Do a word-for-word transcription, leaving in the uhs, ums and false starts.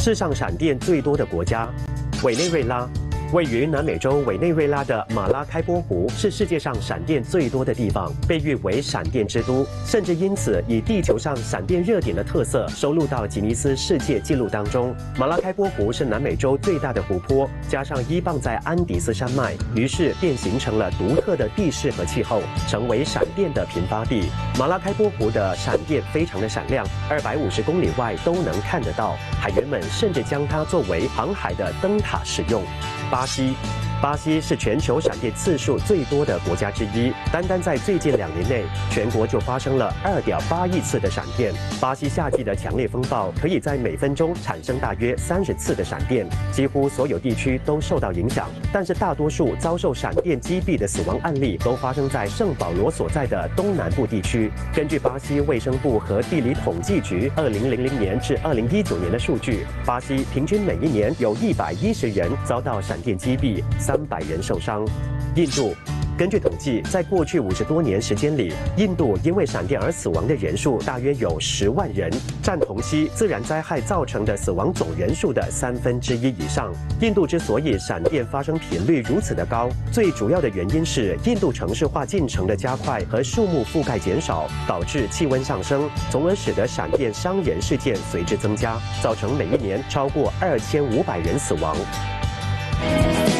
世上闪电最多的国家，委内瑞拉。 位于南美洲委内瑞拉的马拉开波湖是世界上闪电最多的地方，被誉为闪电之都，甚至因此以地球上闪电热点的特色收录到吉尼斯世界纪录当中。马拉开波湖是南美洲最大的湖泊，加上依傍在安第斯山脉，于是便形成了独特的地势和气候，成为闪电的频发地。马拉开波湖的闪电非常的闪亮，二百五十公里外都能看得到，海员们甚至将它作为航海的灯塔使用。 巴西，巴西是全球闪电次数最多的国家之一。单单在最近两年内，全国就发生了二点八亿次的闪电。巴西夏季的强烈风暴可以在每分钟产生大约三十次的闪电，几乎所有地区都受到影响。但是大多数遭受闪电击毙的死亡案例都发生在圣保罗所在的东南部地区。根据巴西卫生部和地理统计局二零零零年至二零一九年的数据，巴西平均每一年有一百一十人遭到闪电击毙，三百人受伤。印度。 根据统计，在过去五十多年时间里，印度因为闪电而死亡的人数大约有十万人，占同期自然灾害造成的死亡总人数的三分之一以上。印度之所以闪电发生频率如此的高，最主要的原因是印度城市化进程的加快和树木覆盖减少，导致气温上升，从而使得闪电伤人事件随之增加，造成每一年超过二千五百人死亡。